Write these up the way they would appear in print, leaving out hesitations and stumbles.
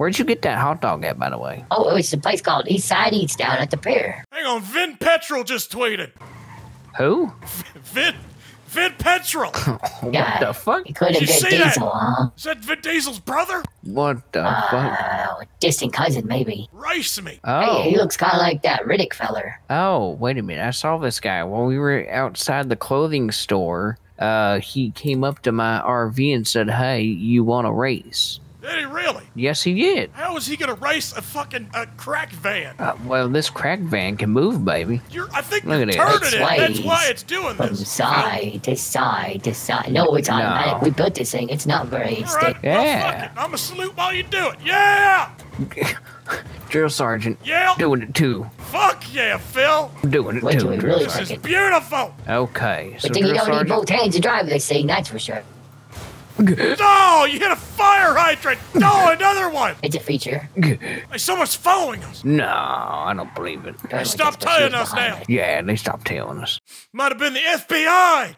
Where'd you get that hot dog at, by the way? Oh, it's a place called East Side Eats down at the pier. Hang on, Vin Petrol just tweeted. Who? Vin Petrol. What the fuck? He could have Did you been see that? Diesel, huh? Is that Vin Diesel's brother? What the fuck? Distant cousin, maybe. Race me. Oh. Hey, he looks kind of like that Riddick feller. Oh, wait a minute. I saw this guy while we were outside the clothing store. He came up to my RV and said, "Hey, you want to race?" Did he really? Yes, he did. How is he gonna race a fucking crack van? Well, this crack van can move, baby. I think Look you're at it. turning That's it. why That's he's why it's doing From this. side to side to side. No, it's automatic. We built this thing. It's not very All right, stable. well, Yeah. fuck it. I'm gonna salute while you do it. Yeah! Drill Sergeant. Yeah! Doing it too. Fuck yeah, Phil! Doing it Wait till too, we Drill really This Sergeant. is beautiful! Okay, so But then you Drill don't need Sergeant. both hands to drive this thing, that's for sure. Oh, you hit a fire hydrant! No, another one! It's a feature. Hey, someo's following us! No, I don't believe it. Apparently Stop that's what she tying was us behind now. it. Yeah, they stopped telling us. Might have been the FBI!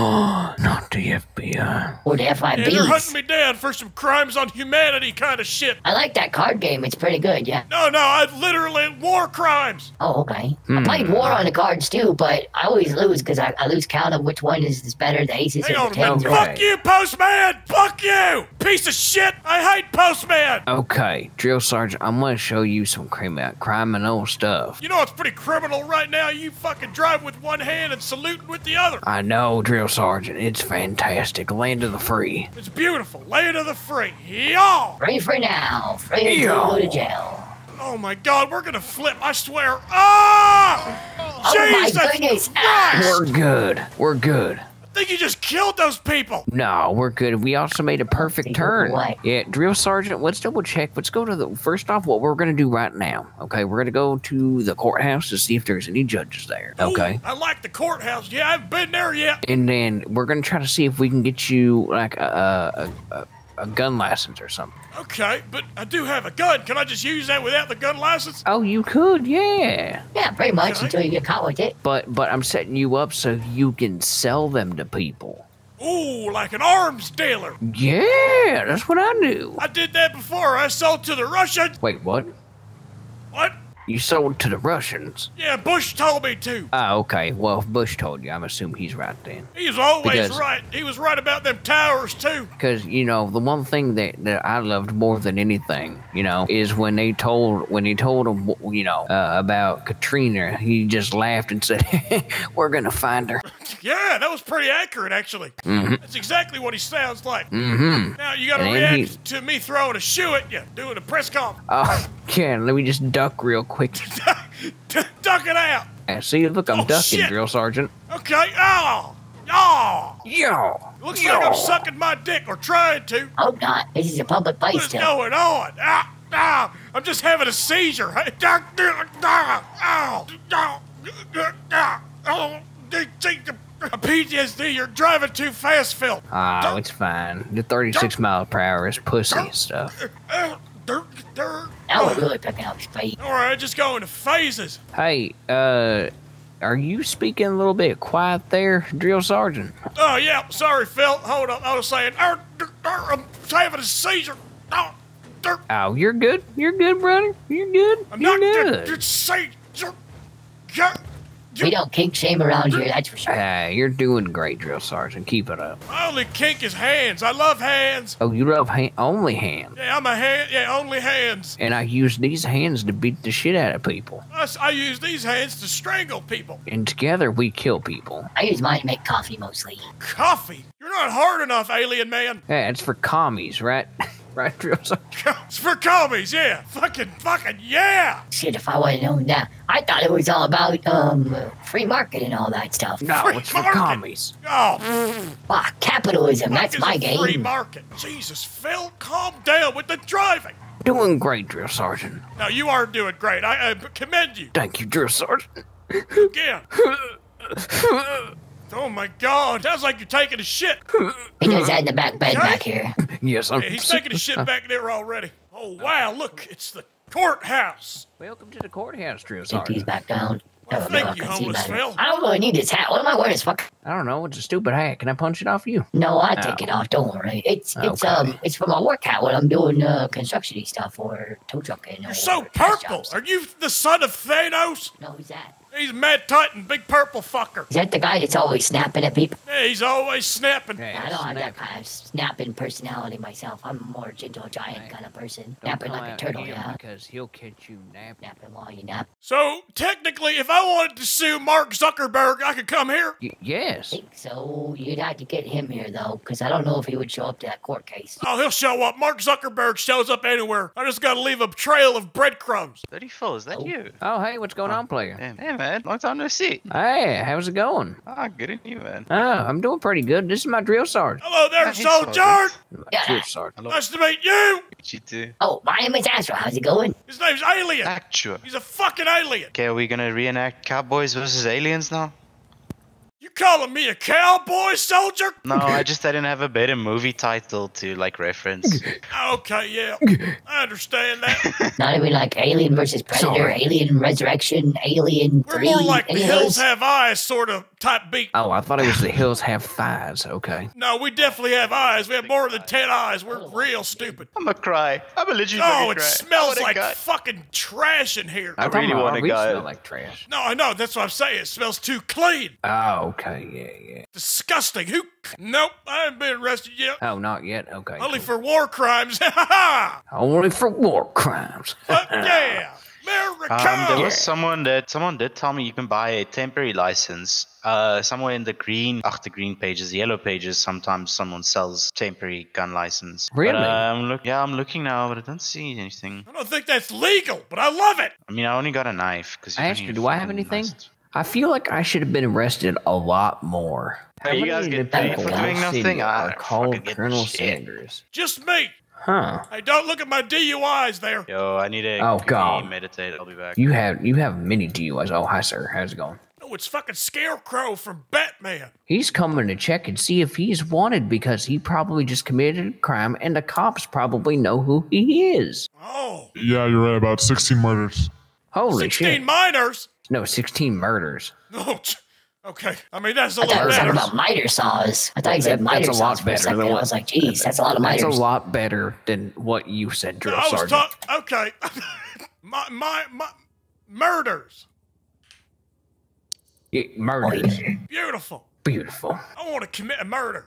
Not the FBI. Or the Yeah, they're hunting FIBs. me down for some crimes on humanity kind of shit. I like that card game. It's pretty good, yeah. No, I literally war crimes. Oh, okay. I played War on the cards too, but I always lose because I lose count of which one is better, the aces Hang or on the a minute. tens. Okay. Fuck you, Postman! Fuck you! Piece of shit! I hate Postman! Okay, Drill Sergeant, I'm gonna show you some criminal stuff. You know it's pretty criminal right now. You fucking drive with one hand and saluting with the other. I know, Drill Sergeant, it's fantastic. Land of the free. It's beautiful. Land of the free. Y'all! Free for now. Free until we go to jail. Oh my god, we're gonna flip, I swear. Ah! Oh my Jesus goodness. Christ! We're good. We're good. I think you just killed those people. No, we're good. We also made a perfect Think turn. what? Yeah, Drill Sergeant, let's double check. Let's go to the first off what we're gonna do right now. Okay, we're gonna go to the courthouse to see if there's any judges there. Okay. Ooh, I like the courthouse. Yeah, I haven't been there yet. And then we're gonna try to see if we can get you like a gun license or something. Okay, but I do have a gun. Can I just use that without the gun license? Oh, you could, yeah. Yeah, pretty much Okay. until you get caught with it. But I'm setting you up so you can sell them to people. Ooh, like an arms dealer. Yeah, that's what I do. I did that before. I sold to the Russians. Wait, what? What? You sold to the Russians? Yeah, Bush told me to. Oh, okay. Well, if Bush told you, I'm assuming he's right then. He's always Because- right. He was right about them towers, too. Because, you know, the one thing that I loved more than anything, you know, is when he told him, you know, about Katrina, he just laughed and said, we're going to find her. Yeah, that was pretty accurate, actually. Mm-hmm. That's exactly what he sounds like. Mm-hmm. Now, you gotta And then react to me throwing a shoe at you, doing a press conference. Oh, yeah, let me just duck real quick. Duck it out. See, look, I'm Oh, ducking, shit. Drill Sergeant. Okay. Oh. Oh. Yo! Looks like I'm sucking my dick or trying to. Hope not. This is a public What place is still. going on? I'm just having a seizure. PTSD, you're driving too fast, Phil. Oh, it's fine. The 36 miles per hour is pussy and stuff. Now we're really picking up speed. All right, just go into phases. Hey, are you speaking a little bit quiet there, Drill Sergeant? Oh, yeah, sorry, Phil. Hold up. I was saying, I'm having a seizure. Oh, you're good. You're good, brother. You're good. I'm You're not good. seizure. We don't kink shame around here, that's for sure. You're doing great, Drill Sergeant. Keep it up. My only kink is hands. I love hands. Oh, you love only hands. Yeah, I'm a hand. Yeah, only hands. And I use these hands to beat the shit out of people. I use these hands to strangle people. And together we kill people. I use mine to make coffee mostly. Coffee? You're not hard enough, alien man. Yeah, it's for commies, right? Right, Drill Sergeant? It's for commies, yeah. Fucking, yeah. Shit, if I would have known that. I thought it was all about, free market and all that stuff. No, Free it's for market. commies. Oh, Ah, capitalism, fuck that's is my a free game. market. Jesus, Phil, calm down with the driving. Doing great, Drill Sergeant. No, you are doing great. I commend you. Thank you, Drill Sergeant. Again. Oh my God, sounds like you're taking a shit. He does that in the back bed back here. Yes, I'm. Yeah, he's taking a shit back there already. Oh wow, look, it's the courthouse. Welcome to the courthouse, Drill Empties Sergeant. back down. Well, No, thank I you, can see homeless better. Phil. I don't really need this hat. What am I wearing? This fuck. I don't know. It's a stupid hat. Can I punch it off you? No, I take it off. Don't worry. It's Okay. it's for my work hat when I'm doing construction-y stuff or tow trucking. You're so purple. Are you the son of Thanos? No, who's that? He's Mad Titan, big purple fucker. Is that the guy that's always snapping at people? Yeah, he's always snapping. Hey, I don't have that snap. kind of snapping personality myself. I'm a more gentle giant kind of person. Don't Snapping come like a out turtle, him yeah. because he'll catch you napping. Snapping while you nap. So, technically, if I wanted to sue Mark Zuckerberg, I could come here. Yes. I think so. You'd have to get him here, though, because I don't know if he would show up to that court case. Oh, he'll show up. Mark Zuckerberg shows up anywhere. I just gotta leave a trail of breadcrumbs. 34, is that you? Oh, hey, what's going on, player? Damn. Hey, man. Long time no see. Hey, how's it going? Ah, good in you, man. Oh, I'm doing pretty good. This is my drill sergeant. Hello there, Hey, soldier. Sergeant. My Yeah. drill sergeant. Nice to meet you. You too. Oh, my name is Astro. How's it going? His name's Alien. Actua. He's a fucking alien. Okay, are we gonna reenact Cowboys versus Aliens now? You calling me a cowboy, soldier? No, I didn't have a better movie title to, like, reference. Okay, yeah. I understand that. Not even like Alien versus Predator, Sorry. Alien Resurrection, Alien We're 3. more like the any of hills those? have eyes sort of type beat. Oh, I thought it was the hills have thighs. Okay. No, we definitely have eyes. We have more than 10 eyes. We're real stupid. I'm gonna cry. I'm a legit Oh, gonna it cry. smells Oh my like God. fucking trash in here. I thought really my wanna RV go. smell like trash. No, I know. That's what I'm saying. It smells too clean. Oh, okay. Yeah, yeah. Disgusting. Who? Nope. I haven't been arrested yet. Oh, not yet. Okay. Only cool. for war crimes. Ha ha Only for war crimes. ha! Yeah. America. There was someone did tell me you can buy a temporary license. Somewhere in the green pages, the yellow pages, sometimes someone sells temporary gun license. Really? But, I'm looking now, but I don't see anything. I don't think that's legal, but I love it. I mean, I only got a knife. Astro, do I have anything? I feel like I should have been arrested a lot more. Hey, you guys get paid for doing nothing? Are I called fucking get Colonel shit. Sanders. Just me. Huh. Hey, don't look at my DUIs there. Yo, I need to Oh, quickly God. meditate. I'll be back. You have many DUIs. Oh, hi, sir. How's it going? No, it's fucking Scarecrow from Batman. He's coming to check and see if he's wanted because he probably just committed a crime and the cops probably know who he is. Oh, Yeah, you're right. About 16 murders. Holy 16 shit. minors. No, 16 murders. Oh, okay. I mean, that's a I thought little he was talking better. about miter saws. I thought he said That's miter a saws lot for a better second. than I what- was like, geez, that's a lot of That's miters. a lot better than what you said, Drill I was Sergeant. okay. my murders. Yeah, murders. Beautiful. Beautiful. I want to commit a murder.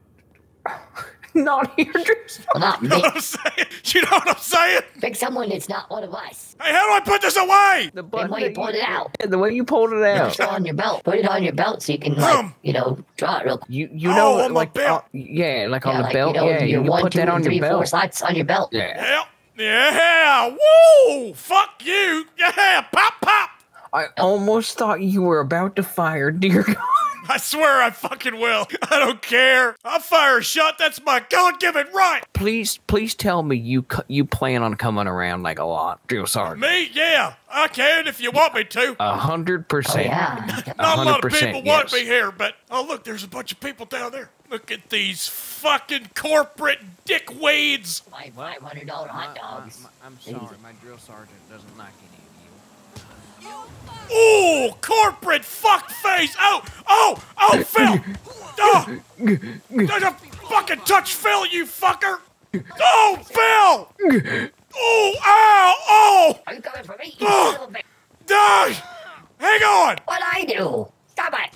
Not here, Drill Sergeant. Well, not You know me. what I'm saying? You know what I'm saying? Pick someone that's not one of us. Hey, how do I put this away? The And way you pulled it out. The way you pulled it out. Put it on your belt. Put it on your belt so you can, like, draw it real quick. You Oh, know, on my like, belt. yeah, like on Yeah, the like, belt. you know, Yeah, your you 1, put 2, that on 3, your 4 belt. slots on your belt. Yeah. Yeah. Woo! Fuck you. Yeah. Pop, pop. I almost thought you were about to fire, dear God. I swear I fucking will. I don't care. I'll fire a shot. That's my God-given right. Please tell me you plan on coming around like a lot, Drill Sergeant. Me? Yeah. I can if you want me to. 100%. Oh, yeah. Not a lot of 100%, people want yes. me here, but oh look, there's a bunch of people down there. Look at these fucking corporate dickweeds. My $500 hot dogs. I'm sorry, my drill sergeant doesn't like any of you. Ooh, corporate fuckface. Oh, Phil. Oh, don't fucking touch Phil, you fucker. Oh, Phil. Oh, ow, oh. Are you coming for me? You Oh. son of a bitch? Die. Hang on. What'd I do? Stop it.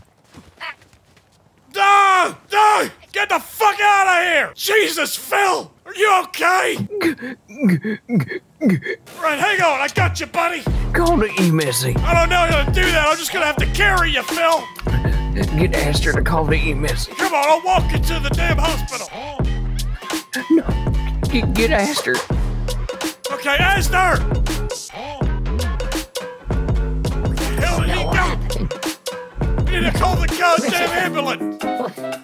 Die. Get the fuck out of here. Jesus, Phil. Are you okay? Right, hang on. I got you, buddy. Call the E-Missy. I don't know how to do that. I'm just gonna have to carry you, Phil. Get Astor to call the E-Missy. Come on, I'll walk you to the damn hospital. Get Astor. Okay, Astor. Where the hell did he What go? happened? We need to call the goddamn ambulance.